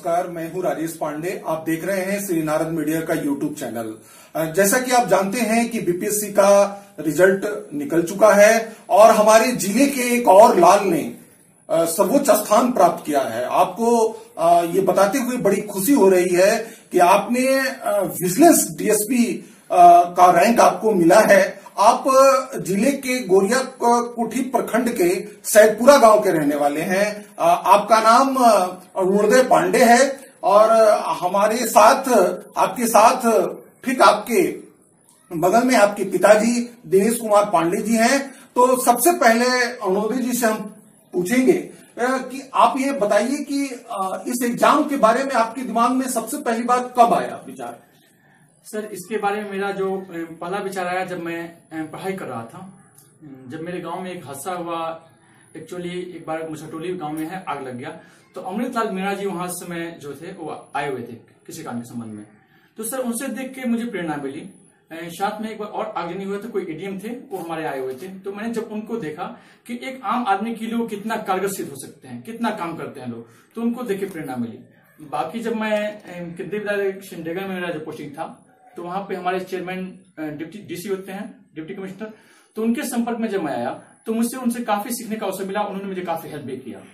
नमस्कार, मैं हूं राजेश पांडे। आप देख रहे हैं श्री नारद मीडिया का यूट्यूब चैनल। जैसा कि आप जानते हैं कि बीपीएससी का रिजल्ट निकल चुका है और हमारे जिले के एक और लाल ने सर्वोच्च स्थान प्राप्त किया है। आपको ये बताते हुए बड़ी खुशी हो रही है कि आपने विजिलेंस डीएसपी का रैंक आपको मिला है। आप जिले के गोरिया कोठी प्रखंड के सैदपुरा गांव के रहने वाले हैं। आपका नाम अरुणोदय पांडे है और हमारे साथ आपके साथ ठीक आपके बगल में आपके पिताजी दिनेश कुमार पांडे जी हैं। तो सबसे पहले अरुणोदय जी से हम पूछेंगे कि आप ये बताइए कि इस एग्जाम के बारे में आपके दिमाग में सबसे पहली बार कब आया विचार? सर, इसके बारे में मेरा जो पहला विचार आया जब मैं पढ़ाई कर रहा था। जब मेरे गांव में एक हादसा हुआ। एक्चुअली एक बार मुछटोली गांव में है आग लग गया, तो अमृतलाल मीणा जी वहां समय जो थे वो आए हुए थे किसी काम के संबंध में। तो सर उनसे देख के मुझे प्रेरणा मिली। साथ में एक बार और आगजनी हुआ था, कोई एडीएम थे वो हमारे आए हुए थे। तो मैंने जब उनको देखा कि एक आम आदमी के लिए वो कितना कारगर सिद्ध हो सकते हैं, कितना काम करते हैं लोग, तो उनको देख के प्रेरणा मिली। बाकी जब मैं केंद्रीय विद्यालय सिमडेगा में मेरा जो पोस्टिंग था, तो वहां पे हमारे चेयरमैन डिप्टी डीसी होते हैं, डिप्टी कमिश्नर, तो उनके संपर्क में जब मैं आया तो मुझसे उनसे काफी सीखने का अवसर मिला। उन्होंने मुझे काफी हेल्प भी किया।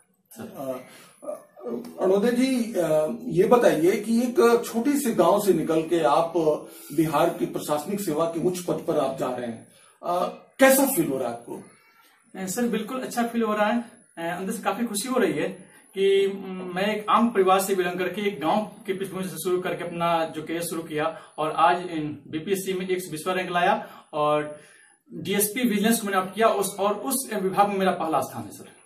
अरुणोदय जी, ये बताइए कि एक छोटी सी गांव से निकल के आप बिहार की प्रशासनिक सेवा के उच्च पद पर आप जा रहे हैं, कैसा फील हो रहा है आपको? सर बिल्कुल अच्छा फील हो रहा है। अंदर से काफी खुशी हो रही है कि मैं एक आम परिवार से बिलोंग करके एक गांव की पृष्ठभूमि से शुरू करके अपना जो करियर शुरू किया और आज बीपीएससी में 120वां रैंक लाया और डीएसपी विजिलेंस को मैंने ऑप्ट किया और उस विभाग में मेरा पहला स्थान है। सर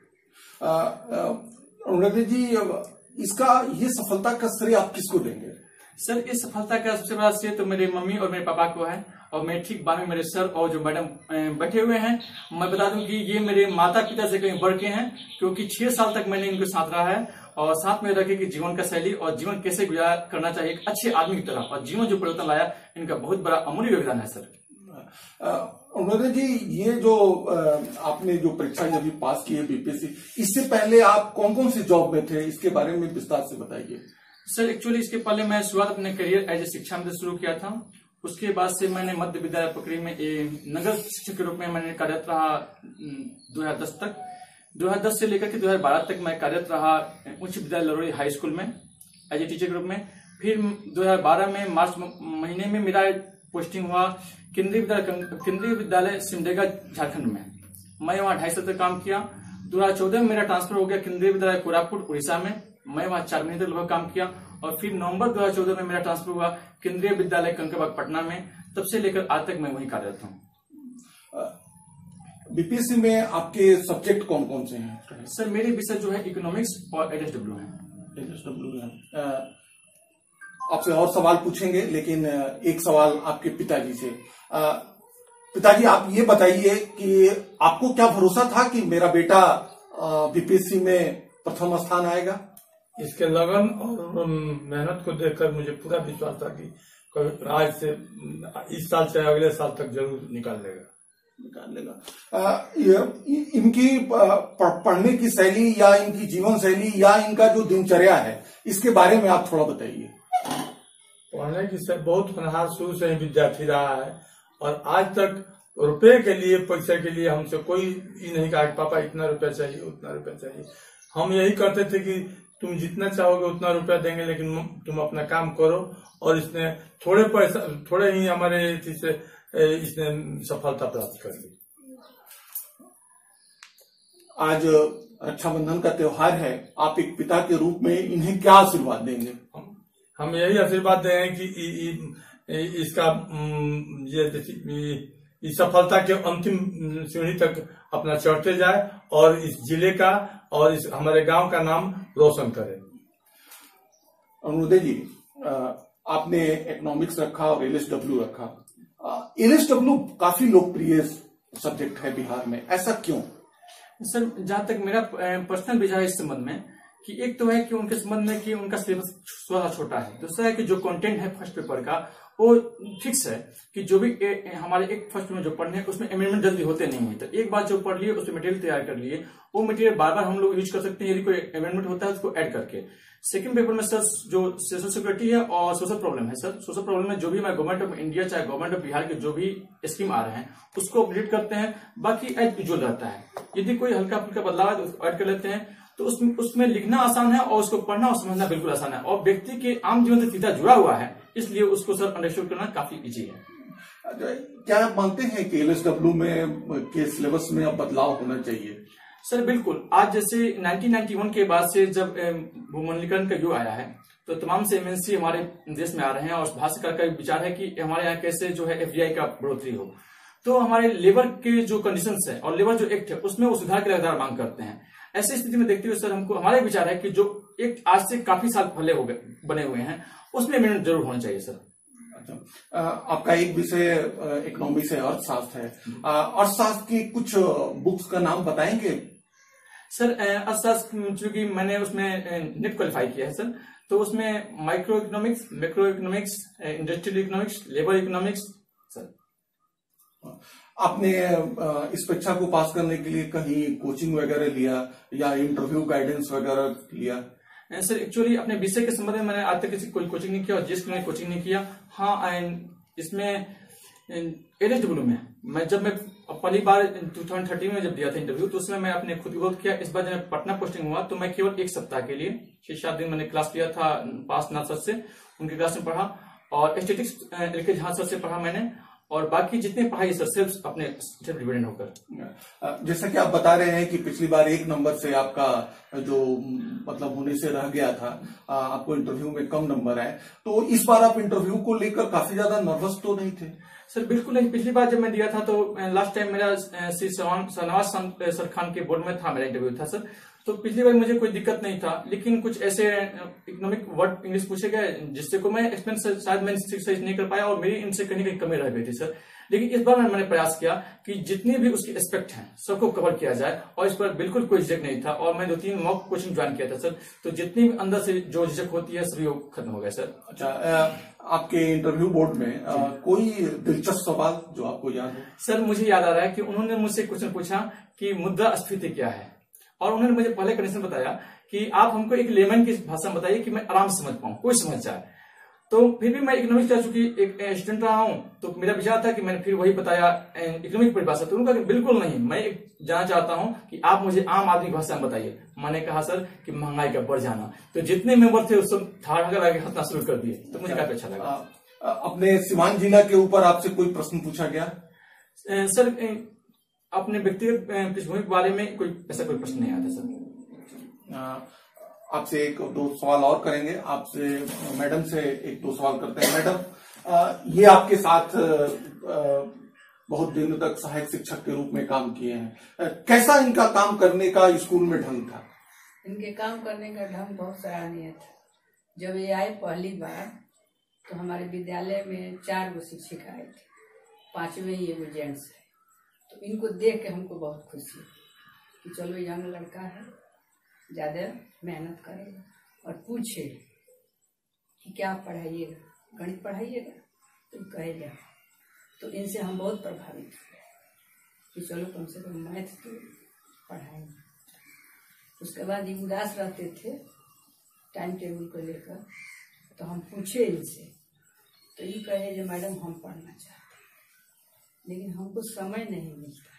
अरुणोदय जी, इसका ये सफलता का श्रेय आप किसको देंगे? सर इस सफलता का सबसे बड़ा श्रेय तो मेरे मम्मी और मेरे पापा को है और मेरे ठीक बाद में मेरे सर और जो मैडम बैठे हुए हैं। मैं बता दूं कि ये मेरे माता पिता से कहीं बढ़ के हैं, क्योंकि 6 साल तक मैंने इनके साथ रहा है और साथ में रखे कि जीवन का शैली और जीवन कैसे गुजार करना चाहिए एक अच्छे आदमी की तरह, और जीवन जो परिवर्तन लाया, इनका बहुत बड़ा अमूल्य योगदान है। सर अरुणोदय जी, ये जो आपने जो परीक्षा अभी पास की है बीपीएससी, इससे पहले आप कौन कौन सी जॉब में थे, इसके बारे में विस्तार से बताइए। सर एक्चुअली इसके पहले मैं शुरुआत अपने करियर एज ए शिक्षा में शुरू किया था। उसके बाद से मैंने मध्य विद्यालय पकड़ी में नगर शिक्षक के रूप में मैंने कार्यरत रहा 2010 तक। 2010 से लेकर के 2012 तक मैं कार्यरत रहा उच्च विद्यालय लरोड़ी हाई स्कूल में एज ए टीचर के रूप में। फिर 2012 में मार्च महीने में मेरा पोस्टिंग हुआ केंद्रीय विद्यालय सिमडेगा झारखंड में। मैं वहाँ 2.5 साल तक काम किया। 2014 में मेरा ट्रांसफर हो गया केंद्रीय विद्यालय कोरापुट उड़ीसा में। मैं वहाँ 4 महीने तक लगभग काम किया और फिर नवंबर 2014 में मेरा ट्रांसफर हुआ केंद्रीय विद्यालय कंकड़बाग पटना में। तब से लेकर आज तक मैं वहीं कार्यरत हूँ। बीपीएससी में आपके सब्जेक्ट कौन कौन से हैं? सर मेरे विषय जो है इकोनॉमिक्स और एलएसडब्ल्यू है। आपसे और सवाल पूछेंगे, लेकिन एक सवाल आपके पिताजी से। पिताजी, आप ये बताइए कि आपको क्या भरोसा था कि मेरा बेटा बीपीएससी में प्रथम स्थान आएगा? इसके लगन और मेहनत को देखकर मुझे पूरा विश्वास था कि आज से इस साल से अगले साल तक जरूर निकाल लेगा। इनकी पढ़ने की शैली या इनकी जीवन शैली या इनका जो दिनचर्या है, इसके बारे में आप थोड़ा बताइए। पढ़ने की बहुत होनहार शुरू से ही विद्यार्थी रहा है और आज तक रुपए के लिए, पैसे के लिए हमसे कोई ये नहीं कहा कि पापा इतना रुपया चाहिए, उतना रुपया चाहिए। हम यही करते थे कि तुम जितना चाहोगे उतना रुपया देंगे, लेकिन तुम अपना काम करो। और इसने थोड़े ही हमारे से इसने सफलता प्राप्त कर ली। आज रक्षाबंधन का त्योहार है, आप एक पिता के रूप में इन्हें क्या आशीर्वाद देंगे? हम यही आशीर्वाद देंगे कि इसका इस सफलता के अंतिम सीढ़ी तक अपना चढ़ते जाए और इस जिले का और इस हमारे गांव का नाम रोशन करे। अरुणोदय जी, आपने इकोनॉमिक्स रखा और एलएसडब्ल्यू रखा। एलएसडब्ल्यू काफी लोकप्रिय सब्जेक्ट है बिहार में, ऐसा क्यों? सर जहां तक मेरा पर्सनल विचार है इस संबंध में कि एक तो है कि उनके संबंध में कि उनका सिलेबस थोड़ा छोटा है। दूसरा है कि जो कंटेंट है फर्स्ट पेपर का वो फिक्स है कि जो भी हमारे एक फर्स्ट में जो पढ़ने हैं उसमें अमेंडमेंट जल्दी होते नहीं है। तो एक बार जो पढ़ लिए उसमें मटेरियल तैयार कर लिए, वो मटेरियल बार बार हम लोग यूज कर सकते हैं। यदि कोई अमेंडमेंट होता है उसको ऐड करके। सेकंड पेपर में सर जो सोशल सिक्योरिटी है और सोशल प्रॉब्लम है सर। सोशल प्रॉब्लम में जो भी हमारे गवर्नमेंट ऑफ इंडिया चाहे गवर्नमेंट ऑफ बिहार के जो भी स्कीम आ रहे हैं उसको अपडेट करते हैं, बाकी एज यूजुअल रहता है। यदि कोई हल्का फुल्का बदलाव है तो उसको ऐड कर लेते हैं। तो उसमें लिखना आसान है और उसको पढ़ना और समझना बिल्कुल आसान है, और व्यक्ति के आम जीवन से सीधा जुड़ा हुआ है, इसलिए उसको सर अंडरस्टैंड करना काफी इजी है। क्या आप मानते हैं कि LSW में के सिलेबस में अब बदलाव होना चाहिए? सर बिल्कुल। आज जैसे 1991 के बाद से जब भूमंडलीकरण का युग आया है तो तमाम से MNC हमारे देश में आ रहे हैं, और भारत सरकार का विचार है कि हमारे यहाँ कैसे जो है FDI का बढ़ोतरी हो। तो हमारे लेबर के जो कंडीशंस है और लेबर जो एक्ट है उसमें वो सुधार की लगातार मांग करते हैं। ऐसी स्थिति में देखते हुए सर हमारे विचार है कि जो एक्ट आज से काफी साल पहले बने हुए हैं उसमें अमेंडमेंट जरूर होना चाहिए सर। अच्छा, आपका एक विषय इकोनॉमिक्स है, अर्थशास्त्र है। अर्थशास्त्र की कुछ बुक्स का नाम बताएंगे? सर अर्थशास्त्र चूंकि मैंने उसमें नेट क्वालिफाई किया है सर, तो उसमें micro economics, macro economics, industrial economics, labour economics sir. आपने इस परीक्षा को पास करने के लिए कहीं कोचिंग वगैरह लिया या इंटरव्यू गाइडेंस वगैरह लिया? सर एक्चुअली अपने विषय के संबंध में मैंने आज तक किसी कोई कोचिंग नहीं किया और जिसकी मैंने कोचिंग नहीं किया। हाँ, इसमें LSW में जब मैं पहली बार 2013 में जब दिया था इंटरव्यू तो उसमें मैं अपने खुद विरोध किया। इस बार जब पटना पोस्टिंग हुआ तो मैं केवल 1 सप्ताह के लिए 6-7 दिन मैंने क्लास लिया था पास नाथ सर से, उनके क्लास में पढ़ा, और स्टेटिक्स LK झा सर से पढ़ा मैंने, और बाकी जितने पढ़ाई सर सेल्फ अपने सेल्फ डिपेंडेंट होकर। जैसा कि आप बता रहे हैं कि पिछली बार 1 नंबर से आपका जो मतलब होने से रह गया था, आपको इंटरव्यू में कम नंबर आए, तो इस बार आप इंटरव्यू को लेकर काफी ज्यादा नर्वस तो नहीं थे? सर बिल्कुल नहीं। पिछली बार जब मैं दिया था तो लास्ट टाइम मेरा श्री शहनवाज सर खान के बोर्ड में था, मेरा इंटरव्यू था सर, तो पिछली बार मुझे कोई दिक्कत नहीं था। लेकिन कुछ ऐसे इकोनॉमिक वर्ड इंग्लिश पूछे गए जिससे को मैं एक्सपेंस शायद मैं सही नहीं कर पाया और मेरी इनसे कहीं कहीं कमी रह गई थी सर। लेकिन इस बार मैंने प्रयास किया कि जितने भी उसके एस्पेक्ट हैं सबको कवर किया जाए, और इस पर बिल्कुल कोई झिझक नहीं था। और मैं 2-3 मॉक कोचिंग ज्वाइन किया था सर, तो जितनी भी अंदर से जो झिझक होती है सभी खत्म हो गया सर। अच्छा, आपके इंटरव्यू बोर्ड में कोई दिलचस्प सवाल जो आपको याद है? सर मुझे याद आ रहा है कि उन्होंने मुझसे क्वेश्चन पूछा कि मुद्रास्फीति क्या है, और उन्होंने मुझे पहले कंडीशन बताया कि आप हमको एक लेमन की भाषा में बताइए कि मैं आराम से समझ पाऊं, कोई समझ जाए। तो फिर भी मैं इकोनॉमिक्स का चूंकि एक स्टूडेंट रहा हूं तो मेरा विचार था कि मैंने फिर वही बताया इकोनॉमिक परिभाषा। तो उन्होंने कहा कि बिल्कुल नहीं, मैं जानना चाहता हूं कि आप मुझे आम आदमी की भाषा में बताइए। मैंने कहा सर कि महंगाई का बढ़ जाना। तो जितने मेंबर थे उस सब ठाड़ आगे हंसना शुरू कर दिए, तो मुझे काफी अच्छा लगा। अपने सीवान जिला के ऊपर आपसे कोई प्रश्न पूछा गया? सर अपने व्यक्तिगत पृष्ठभूमि के बारे में ऐसा कोई प्रश्न नहीं आता सर। आपसे 1-2 सवाल और करेंगे। आपसे मैडम से 1-2 सवाल करते हैं। मैडम, ये आपके साथ बहुत दिन तक सहायक शिक्षक के रूप में काम किए हैं, कैसा इनका काम करने का स्कूल में ढंग था? इनके काम करने का ढंग बहुत सराहनीय था। जब ये आए पहली बार तो हमारे विद्यालय में 4 गो शिक्षक आए थे, 5वें ये वो जेंट्स है। तो इनको देख के हमको बहुत खुशी कि चलो यंग लड़का है, ज्यादा मेहनत करेगा, और पूछे कि क्या पढ़ाइएगा, गणित पढ़ाइएगा, तो कहेगा। तो इनसे हम बहुत प्रभावित हुए कि चलो कम से कम मैथ तो पढ़ाएंगे। उसके बाद ये उदास रहते थे टाइम टेबल को लेकर, तो हम पूछे इनसे, तो ये कहे जो मैडम हम पढ़ना चाहते हैं लेकिन हमको समय नहीं मिलता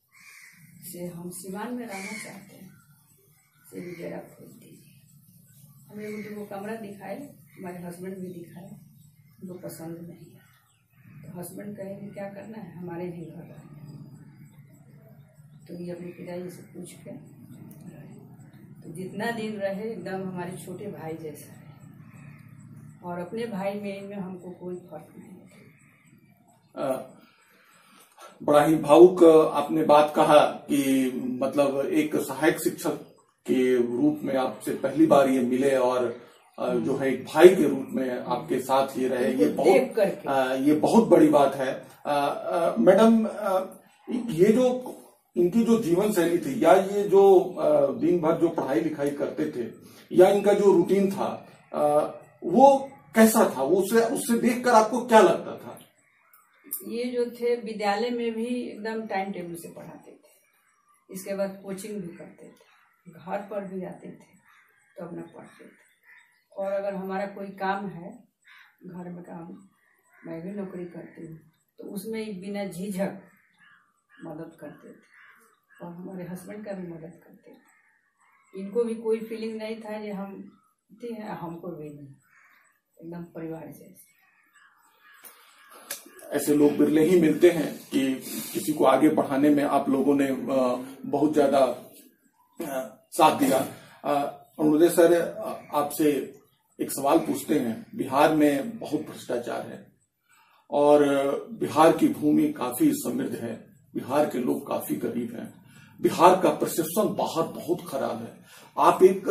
से हम सीवान में रहना चाहते हैं, से भी जरा खोल दीजिए। हमें 1-2 कमरा दिखाए, हमारे हस्बैंड भी दिखाए, उनको पसंद नहीं आया। तो हस्बैंड कहेंगे क्या करना है, हमारे भी घर रहना। तो ये अपने पिताजी से पूछ के तो जितना दिन रहे एकदम हमारे छोटे भाई जैसा है, और अपने भाई में इनमें हमको कोई फर्क नहीं है। बड़ा ही भावुक आपने बात कहा कि मतलब एक सहायक शिक्षक के रूप में आपसे पहली बार ये मिले और जो है एक भाई के रूप में आपके साथ ये रहे, ये बहुत बड़ी बात है। मैडम, ये जो इनकी जो जीवन शैली थी, या ये जो दिन भर जो पढ़ाई लिखाई करते थे, या इनका जो रूटीन था, वो कैसा था? वो उससे देखकर आपको क्या लगता था? ये जो थे विद्यालय में भी एकदम टाइम टेबल से पढ़ाते थे, इसके बाद कोचिंग भी करते थे, घर पर भी आते थे तो अपना पढ़ते थे। और अगर हमारा कोई काम है घर में काम, मैं भी नौकरी करती हूँ, तो उसमें बिना झिझक मदद करते थे और हमारे हस्बैंड का भी मदद करते थे। इनको भी कोई फीलिंग नहीं था कि हम थी है, हमको भी नहीं, एकदम परिवार जैसे। ऐसे लोग बिरले ही मिलते हैं कि किसी को आगे बढ़ाने में आप लोगों ने बहुत ज्यादा साथ दिया। अनुरोध सर, आपसे एक सवाल पूछते हैं। बिहार में बहुत भ्रष्टाचार है और बिहार की भूमि काफी समृद्ध है, बिहार के लोग काफी गरीब हैं, बिहार का परसेप्शन बाहर बहुत खराब है। आप एक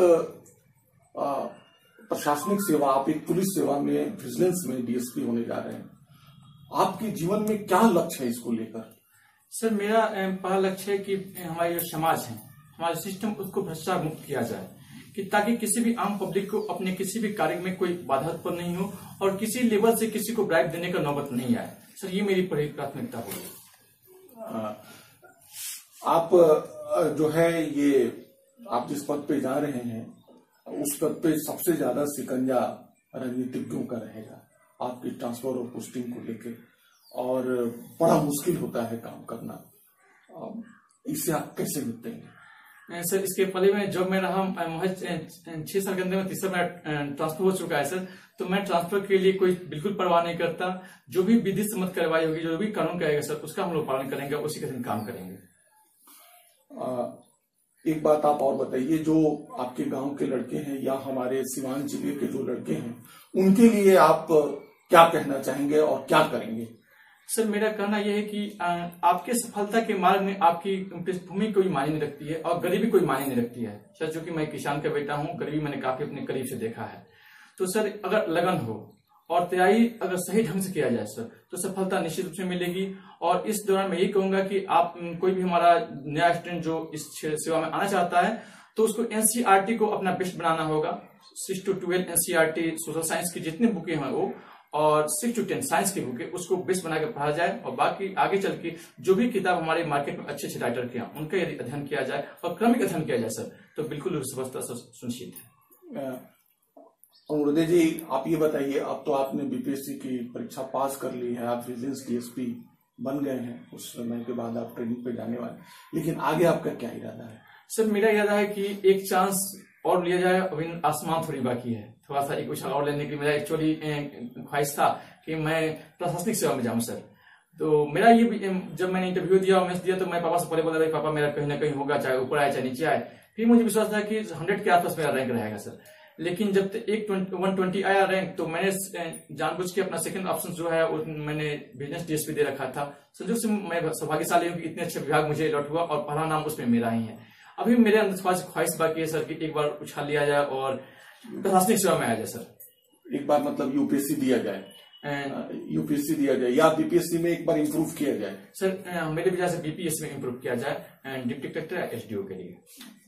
प्रशासनिक सेवा, आप एक पुलिस सेवा में, विजिलेंस में डीएसपी होने जा रहे हैं। आपके जीवन में क्या लक्ष्य है इसको लेकर? सर, मेरा पहला लक्ष्य है कि हमारे जो समाज है, हमारा सिस्टम, उसको भ्रष्टाचार मुक्त किया जाए, कि ताकि किसी भी आम पब्लिक को अपने किसी भी कार्य में कोई बाधा उत्पन्न नहीं हो और किसी लेवल से किसी को ब्राइब देने का नौबत नहीं आए। सर, ये मेरी प्राथमिकता होगी। आप जो है ये आप जिस पद पे जा रहे हैं उस पद पे सबसे ज्यादा शिकंजा राजनीतिज्ञों का रहेगा आपकी ट्रांसफर और पोस्टिंग को लेके, और बड़ा मुश्किल होता है काम करना। इससे आप कैसे निपटेंगे? सर, इसके पहले में जब मैं रहा 6 साल के अंदर में तीसरा मेरा ट्रांसफर हो चुका है सर। तो मैं ट्रांसफर के लिए कोई बिल्कुल परवाह नहीं करता। जो भी विधि सम्मत कार्रवाई होगी, जो भी कानून कहेगा सर, उसका हम लोग पालन करेंगे, उसी के दिन काम करेंगे। एक बात आप और बताइए, जो आपके गांव के लड़के हैं या हमारे सिवान जिले के जो लड़के हैं, उनके लिए आप क्या कहना चाहेंगे और क्या करेंगे? सर, मेरा कहना यह है कि आपके सफलता के मार्ग में आपकी पृष्ठभूमि कोई मायने नहीं रखती है और गरीबी कोई मायने नहीं रखती है। सर, चूंकि मैं किसान का बेटा हूं, गरीबी मैंने काफी अपने करीब से देखा है। तो सर, अगर लगन हो और तैयारी अगर सही ढंग से किया जाए सर, तो सफलता निश्चित रूप से मिलेगी। और इस दौरान मैं यही कहूंगा कि आप कोई भी हमारा नया स्टूडेंट जो इस सेवा में आना चाहता है, तो उसको एनसीईआरटी को अपना बेस्ट बनाना होगा। 6 to 12 एनसीईआरटी सोशल साइंस की जितनी बुकें हैं वो, और 6 to 10 साइंस की बुकें, उसको बेस्ट बना के पढ़ा जाए। और बाकी आगे चल के जो भी किताब हमारे मार्केट में अच्छे अच्छे राइटर के हैं, उनका यदि अध्ययन किया जाए और क्रमिक अध्ययन किया जाए सर, तो बिल्कुल सफलता सुनिश्चित है। अनुरोध जी, आप ये बताइए, अब तो आपने बीपीएससी की परीक्षा पास कर ली है, आप विजिलेंस डीएसपी बन गए हैं, उस समय के बाद आप ट्रेनिंग पे जाने वाले, लेकिन आगे आपका क्या इरादा है? सर, मेरा इरादा है कि एक चांस और लिया जाए। अभी आसमान थोड़ी बाकी है, थोड़ा सा एक कुछ और लेने की मेरा एक्चुअली ख्वाहिश था कि मैं प्रशासनिक सेवा में जाऊं सर। तो मेरा ये जब मैंने इंटरव्यू दिया और मैच दिया, तो मैं पापा से पहले बोला था कि पापा मेरा कहीं ना कहीं होगा, चाहे ऊपर आए चाहे नीचे आए। फिर मुझे विश्वास था कि 100 के आसपास मेरा रैंक रहेगा सर। लेकिन जब 120 आया रैंक, तो मैंने जानबूझ के अपना सेकंड ऑप्शन जो है मैंने बिजनेस डीएसपी दे रखा था। संजोग से मैं सौभाग्यशाली हूँ कि इतने अच्छे विभाग मुझे अलॉट हुआ और पहला नाम उसमें मेरा ही है। अभी मेरे अंदर ख्वाहिश बाकी है सर कि एक बार उछाल लिया जाए और प्रशासनिक सेवा में आ जाए सर। एक बार मतलब यूपीएससी दिया जाए, यूपीएससी दिया जाए या बीपीएससी में एक बार इंप्रूव किया जाए सर। मेरे विचार से बीपीएससी में इंप्रूव किया जाए डिप्टी कलेक्टर एसडीओ के लिए।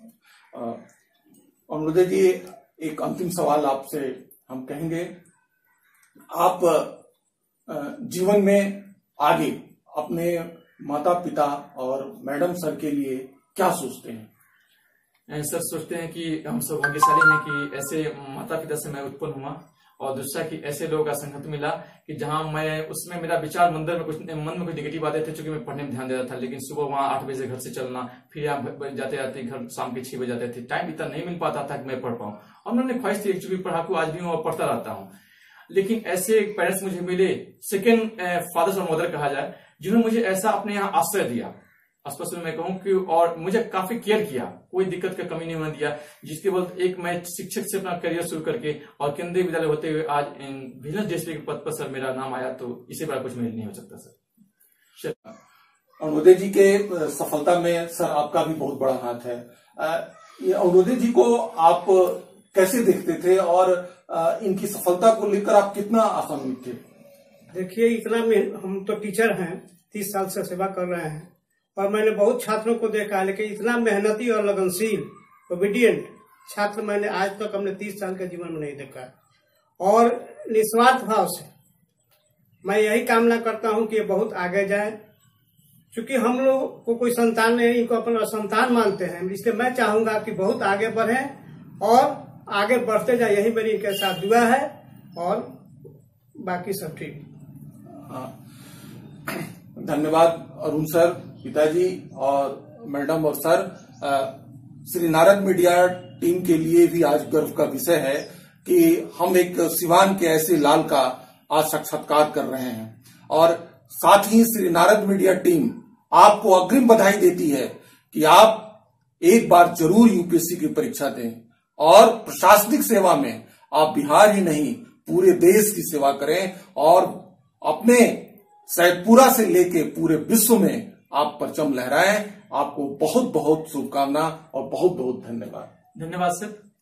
अनुरोध जी, एक अंतिम सवाल आपसे हम कहेंगे, आप जीवन में आगे अपने माता पिता और मैडम सर के लिए क्या सोचते हैं? सर, सोचते हैं कि हम सौभाग्यशाली हैं कि ऐसे माता पिता से मैं उत्पन्न हुआ, और दूसरा कि ऐसे लोगों का संगत मिला कि जहां मैं, उसमें मेरा विचार मन में कुछ नेगेटिव आते थे, क्योंकि मैं पढ़ने में ध्यान देता था। लेकिन सुबह वहां 8 बजे घर से चलना, फिर यहाँ जाते जाते घर शाम के 6 बजे जाते थे, टाइम इतना नहीं मिल पाता था कि मैं पढ़ पाऊं। और मैंने ख्वाहिश थी, एक्चुअली पढ़ाकू आज भी हूँ और पढ़ता रहता हूँ। लेकिन ऐसे पेरेंट्स मुझे मिले, सेकेंड फादर्स और मदर कहा जाए, जिन्होंने मुझे ऐसा अपने यहाँ आश्रय दिया, स्पष्ट मैं कहूं कि, और मुझे काफी केयर किया, कोई दिक्कत का कमी नहीं होने दिया। जिसके बाद एक मैं शिक्षक से अपना करियर शुरू करके और केंद्रीय विद्यालय होते हुए आज विजिलेंस डीएसपी के पद पर सर मेरा नाम आया, तो इससे बड़ा कुछ मेरे नहीं हो सकता सर। अनुरोध जी के सफलता में सर आपका भी बहुत बड़ा हाथ है। ये अनुरोध जी को आप कैसे देखते थे और इनकी सफलता को लेकर आप कितना आशान्वित थे? देखिए, इतना हम तो टीचर हैं, 30 साल से सेवा कर रहे हैं, और मैंने बहुत छात्रों को देखा है, लेकिन इतना मेहनती और लगनशील ओबीडियंट छात्र मैंने आज तक अपने 30 साल के जीवन में नहीं देखा है। और निस्वार्थ भाव से मैं यही कामना करता हूं कि ये बहुत आगे जाए। क्योंकि हम लोग को कोई संतान नहीं, इनको अपना संतान मानते हैं, इसलिए मैं चाहूंगा कि बहुत आगे बढ़े और आगे बढ़ते जाए, यही मेरी इनके साथ दुआ है और बाकी सब ठीक। धन्यवाद अरुण सर, पिताजी और मैडम और sir. Shri Narad media team के लिए भी आज गर्व का विषय है कि हम एक सिवान के ऐसे लाल का आज साक्षात्कार कर रहे हैं और साथ ही श्री नारद मीडिया टीम आपको अग्रिम बधाई देती है कि आप एक बार जरूर यूपीएससी की परीक्षा दें और प्रशासनिक सेवा में आप बिहार ही नहीं पूरे देश की सेवा करें और अपने सैदपुरा से लेके पूरे विश्व में आप परचम लहराएं। आपको बहुत बहुत शुभकामना और बहुत बहुत धन्यवाद। धन्यवाद सर।